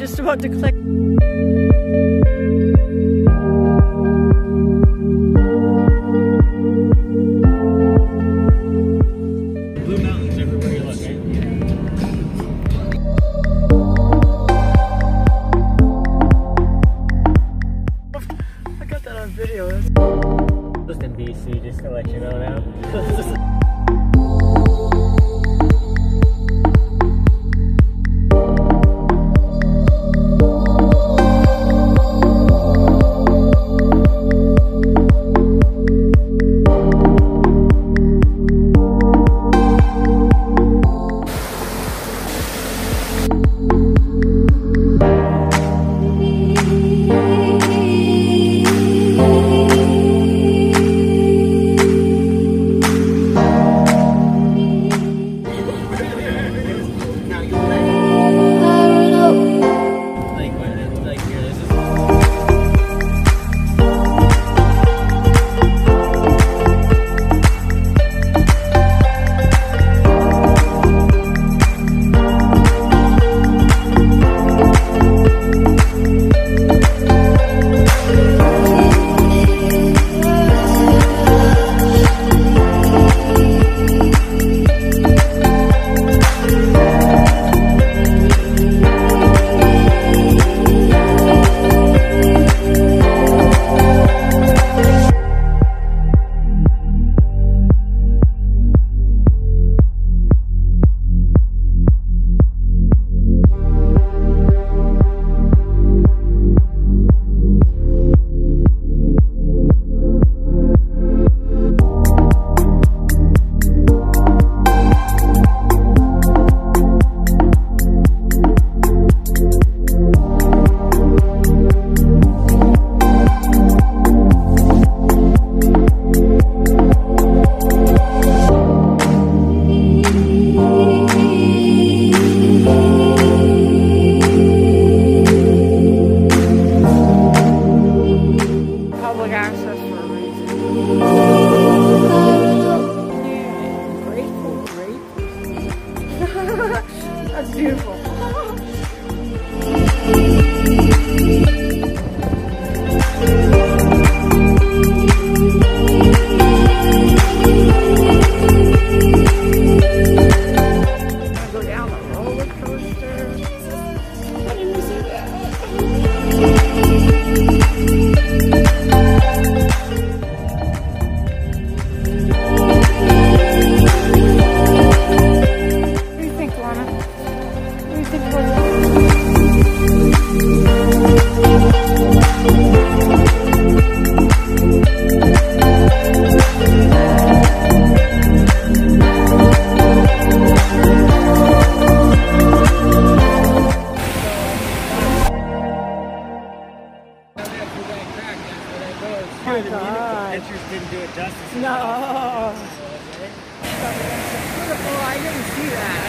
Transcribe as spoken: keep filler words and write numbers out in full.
just about to click. Blue mountains everywhere you look, I got that on video. Just in B C, just to let you know now. That's beautiful. Go down the roller coaster. How did you see that? Oh my God. The pictures didn't do it justice. No. Beautiful. I didn't see that.